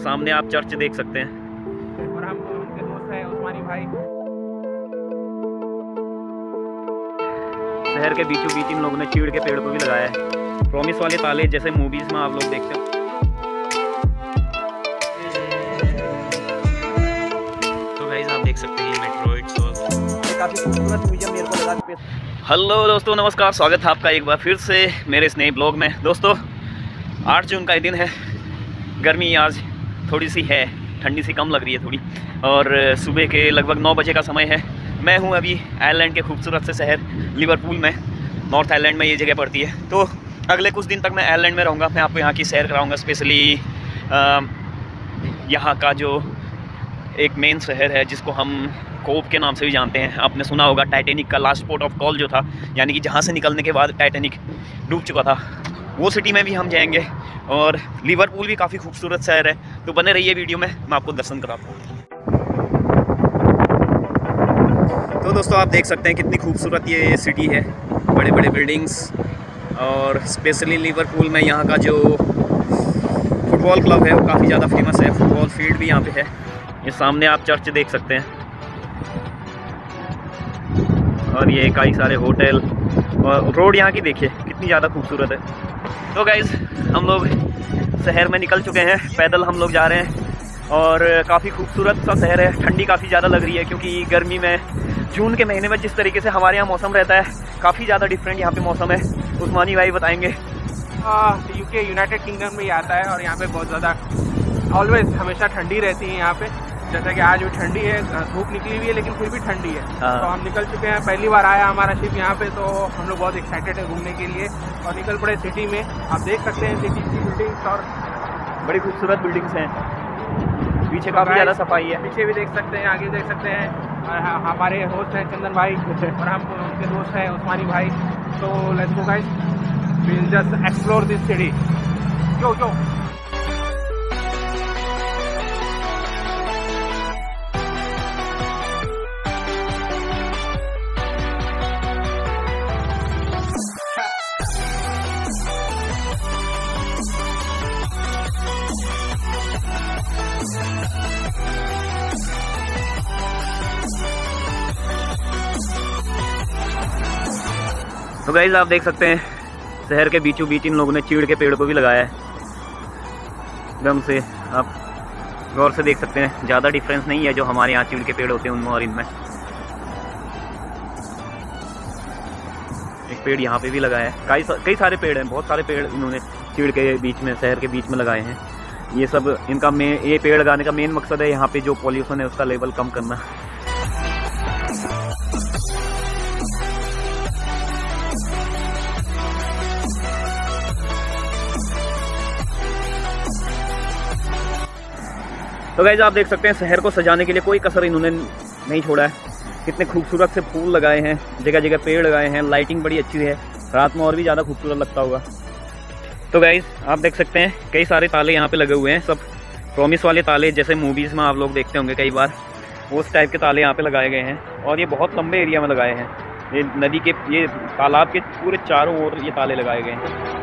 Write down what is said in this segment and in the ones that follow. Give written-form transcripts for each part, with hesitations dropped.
सामने आप चर्च देख सकते हैं और हम उनके दोस्त हैं उस्मानी भाई। शहर के बीचों बीच इन लोगों ने चीड़ के पेड़ को भी लगाया है। प्रॉमिस वाले ताले जैसे मूवीज में आप लोग देखते हो। तो गाइस आप देख सकते हैं मेट्रोइड्स और काफ़ी खूबसूरत म्यूजियम मेरे को लगा। हेलो दोस्तों, नमस्कार, स्वागत है आपका एक बार फिर से मेरे इस नए ब्लॉग में। दोस्तों 8 जून का दिन है। गर्मी आज थोड़ी सी है, ठंडी सी कम लग रही है थोड़ी, और सुबह के लगभग 9 बजे का समय है। मैं हूं अभी आयरलैंड के खूबसूरत से शहर लिवरपूल में। नॉर्थ आयरलैंड में ये जगह पड़ती है। तो अगले कुछ दिन तक मैं आयरलैंड में रहूँगा। मैं आपको यहाँ की सैर कराऊँगा, स्पेशली यहाँ का जो एक मेन शहर है जिसको हम कोव के नाम से भी जानते हैं। आपने सुना होगा टाइटैनिक का लास्ट पोर्ट ऑफ कॉल जो था, यानी कि जहाँ से निकलने के बाद टाइटैनिक डूब चुका था, वो सिटी में भी हम जाएंगे। और लिवरपूल भी काफ़ी खूबसूरत शहर है, तो बने रहिए वीडियो में, मैं आपको दर्शन कराता हूँ। तो दोस्तों आप देख सकते हैं कितनी खूबसूरत ये सिटी है, बड़े बड़े बिल्डिंग्स, और स्पेशली लिवरपूल में यहाँ का जो फुटबॉल क्लब है वो काफ़ी ज़्यादा फेमस है। फुटबॉल फील्ड भी यहाँ पे है। ये सामने आप चर्च देख सकते हैं, और ये कई सारे होटल, और रोड यहाँ की देखिए कितनी ज़्यादा खूबसूरत है। तो गाइज़ हम लोग शहर में निकल चुके हैं, पैदल हम लोग जा रहे हैं, और काफ़ी खूबसूरत सा शहर है। ठंडी काफ़ी ज़्यादा लग रही है क्योंकि गर्मी में जून के महीने में जिस तरीके से हमारे यहाँ मौसम रहता है, काफ़ी ज़्यादा डिफरेंट यहाँ पे मौसम है। उस्मानी भाई बताएंगे। यूके यूनाइटेड किंगडम में ही आता है, और यहाँ पे बहुत ज़्यादा ऑलवेज हमेशा ठंडी रहती है यहाँ पे। जैसा कि आज भी ठंडी है, धूप निकली हुई है लेकिन फिर भी ठंडी है। तो हम निकल चुके हैं, पहली बार आया हमारा शिप यहाँ पे, तो हम लोग बहुत एक्साइटेड है घूमने के लिए, और निकल पड़े सिटी में। आप देख सकते हैं सिटी की बिल्डिंग्स, और बड़ी खूबसूरत बिल्डिंग्स हैं। पीछे काफ़ी ज़्यादा सफाई है, पीछे भी देख सकते हैं, आगे देख सकते हैं। और हमारे होस्ट हैं चंदन भाई, और हम उनके दोस्त हैं उस्मानी भाई। तो let's go guys, we will just explore this city. जो तो गाइस आप देख सकते हैं शहर के बीचों बीच इन लोगों ने चीड़ के पेड़ को भी लगाया है। एकदम से आप गौर से देख सकते हैं, ज़्यादा डिफरेंस नहीं है जो हमारे यहाँ चीड़ के पेड़ होते हैं उनमें और इनमें। एक पेड़ यहाँ पे भी लगाया है, कई सारे पेड़ हैं, बहुत सारे पेड़ इन्होंने चीड़ के बीच में, शहर के बीच में लगाए हैं। ये सब इनका ये पेड़ लगाने का मेन मकसद है यहाँ पे जो पॉल्यूशन है उसका लेवल कम करना। तो गाइस आप देख सकते हैं शहर को सजाने के लिए कोई कसर इन्होंने नहीं छोड़ा है। कितने खूबसूरत से फूल लगाए हैं, जगह जगह पेड़ लगाए हैं, लाइटिंग बड़ी अच्छी है, रात में और भी ज़्यादा खूबसूरत लगता होगा। तो गाइस आप देख सकते हैं कई सारे ताले यहाँ पे लगे हुए हैं, सब प्रॉमिस वाले ताले जैसे मूवीज़ में आप लोग देखते होंगे कई बार, उस टाइप के ताले यहाँ पे लगाए गए हैं। और ये बहुत लंबे एरिया में लगाए हैं। ये नदी के, ये तालाब के पूरे चारों ओर ये ताले लगाए गए हैं।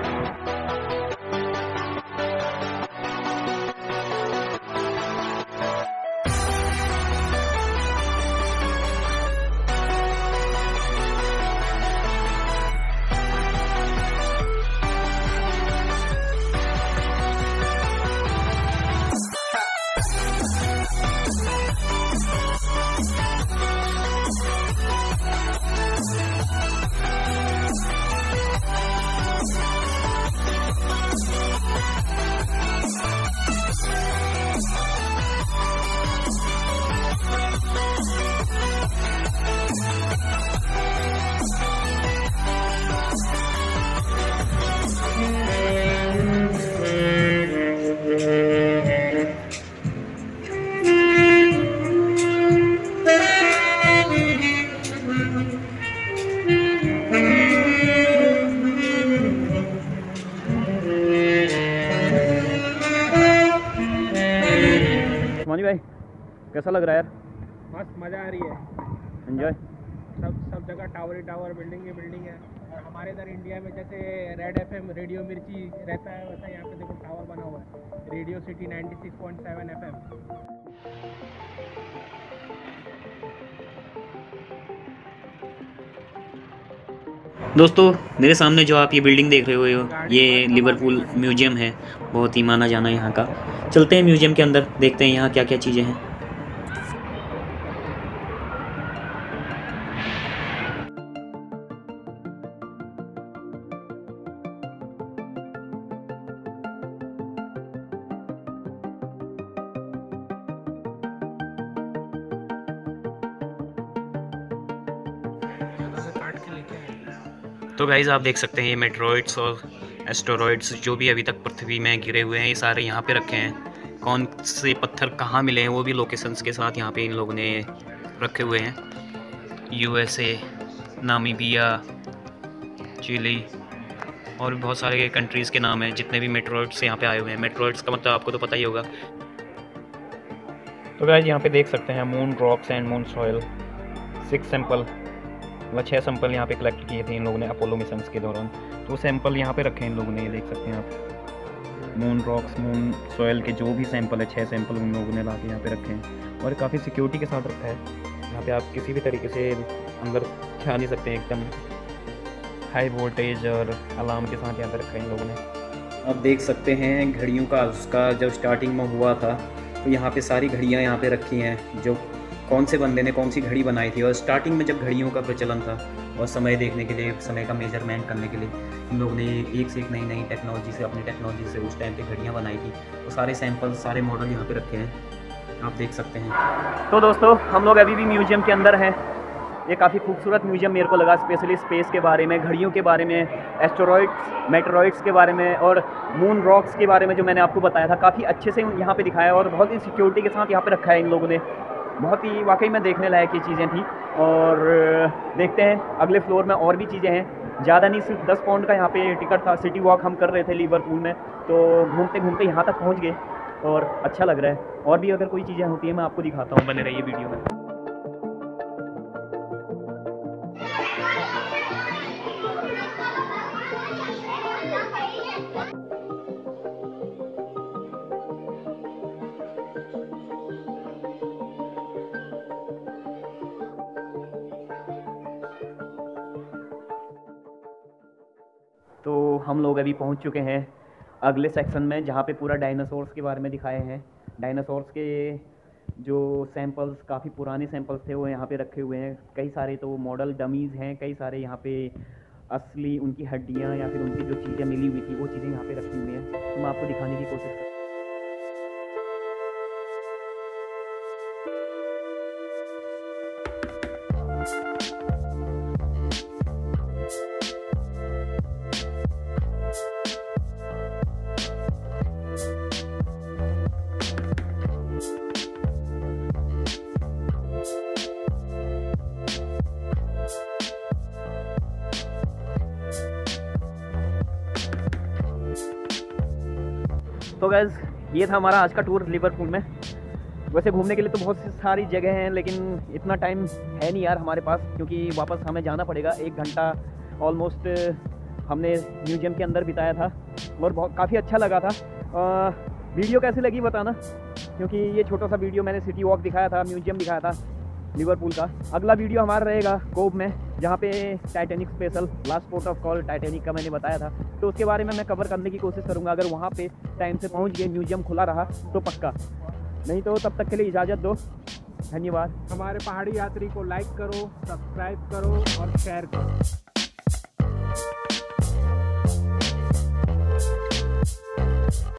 उस्मानी भाई कैसा लग रहा है यार? मस्त, मज़ा आ रही है। एंजॉय। सब जगह टावर ही टावर, बिल्डिंग ही बिल्डिंग है। हमारे इधर इंडिया में जैसे रेड FM रेडियो मिर्ची रहता है, वैसा यहाँ पे देखो टावर बना हुआ है, रेडियो सिटी 96.7 FM। दोस्तों मेरे सामने जो आप ये बिल्डिंग देख रहे हो, ये लिवरपूल म्यूजियम है, बहुत ही माना जाना यहाँ का। चलते हैं म्यूजियम के अंदर, देखते हैं यहाँ क्या क्या चीज़ें हैं। तो गाइज़ आप देख सकते हैं ये मेट्रॉइड्स और एस्टेरॉइड्स जो भी अभी तक पृथ्वी में गिरे हुए हैं, ये सारे यहाँ पे रखे हैं। कौन से पत्थर कहाँ मिले हैं वो भी लोकेशंस के साथ यहाँ पे इन लोगों ने रखे हुए हैं। USA, नामीबिया, चिली और भी बहुत सारे कंट्रीज़ के नाम हैं जितने भी मेट्रॉइड्स यहाँ पे आए हुए हैं। मेट्रॉइड्स का मतलब आपको तो पता ही होगा। तो गाइज़ यहाँ पे देख सकते हैं moon rocks and moon soil 6 sample, 6 sample यहाँ पे कलेक्ट किए थे इन लोगों ने अपोलो मिशंस के दौरान। तो सैंपल यहाँ पे रखे हैं इन लोगों ने, ये देख सकते हैं आप। मून रॉक्स, मून सॉइल के जो भी सैंपल है 6 सैंपल उन लोगों ने ला के यहाँ पे रखे हैं और काफ़ी सिक्योरिटी के साथ रखा है। यहाँ पे आप किसी भी तरीके से अंदर जा नहीं सकते, एकदम हाई वोल्टेज और अलार्म के साथ यहाँ पे रखा है इन लोगों ने। आप देख सकते हैं घड़ियों का उसका जब स्टार्टिंग में हुआ था तो यहाँ पे सारी घड़ियाँ यहाँ पे रखी हैं, जो कौन से बंदे ने कौन सी घड़ी बनाई थी। और स्टार्टिंग में जब घड़ियों का प्रचलन था और समय देखने के लिए, समय का मेजरमेंट करने के लिए इन लोगों ने एक से एक नई नई टेक्नोलॉजी से, अपनी टेक्नोलॉजी से उस टाइम पे घड़ियाँ बनाई थी। तो सारे सैंपल, सारे मॉडल यहाँ पे रखे हैं, आप देख सकते हैं। तो दोस्तों हम लोग अभी भी म्यूजियम के अंदर हैं। ये काफ़ी खूबसूरत म्यूजियम मेरे को लगा, स्पेशली स्पेस के बारे में, घड़ियों के बारे में, एस्टेरॉइड्स, मेट्रॉइड्स के बारे में और मून रॉक्स के बारे में जो मैंने आपको बताया था, काफ़ी अच्छे से यहाँ पे दिखाया और बहुत ही सिक्योरिटी के साथ यहाँ पे रखा है इन लोगों ने। बहुत ही वाकई में देखने लायक ये चीज़ें थी। और देखते हैं अगले फ्लोर में और भी चीज़ें हैं। ज़्यादा नहीं, सिर्फ 10 पाउंड का यहाँ पे टिकट था। सिटी वॉक हम कर रहे थे लिवरपूल में, तो घूमते घूमते यहाँ तक पहुँच गए और अच्छा लग रहा है। और भी अगर कोई चीज़ें होती हैं मैं आपको दिखाता हूँ, बने रहिए वीडियो में। तो हम लोग अभी पहुंच चुके हैं अगले सेक्शन में, जहाँ पे पूरा डायनासोर्स के बारे में दिखाए हैं। डायनासोर्स के जो सैंपल्स, काफ़ी पुराने सैंपल्स थे, वो यहाँ पे रखे हुए हैं। कई सारे तो मॉडल डमीज़ हैं, कई सारे यहाँ पे असली उनकी हड्डियाँ या फिर उनकी जो चीज़ें मिली हुई थी वो चीज़ें यहाँ पे रखी हुई हैं। तो मैं आपको दिखाने की कोशिश करूँ। तो गाइस ये था हमारा आज का टूर लिवरपूल में। वैसे घूमने के लिए तो बहुत सी सारी जगह हैं, लेकिन इतना टाइम है नहीं यार हमारे पास, क्योंकि वापस हमें जाना पड़ेगा। 1 घंटा ऑलमोस्ट हमने म्यूजियम के अंदर बिताया था और बहुत काफ़ी अच्छा लगा था। वीडियो कैसी लगी बताना, क्योंकि ये छोटा सा वीडियो मैंने सिटी वॉक दिखाया था, म्यूजियम दिखाया था लिवरपूल का। अगला वीडियो हमारा रहेगा कोव में, जहाँ पे Titanic special last port of call Titanic का मैंने बताया था, तो उसके बारे में मैं कवर करने की कोशिश करूँगा। अगर वहाँ पे टाइम से पहुँच गए, म्यूजियम खुला रहा तो पक्का, नहीं तो तब तक के लिए इजाज़त दो। धन्यवाद। हमारे पहाड़ी यात्री को लाइक करो, सब्सक्राइब करो और शेयर करो।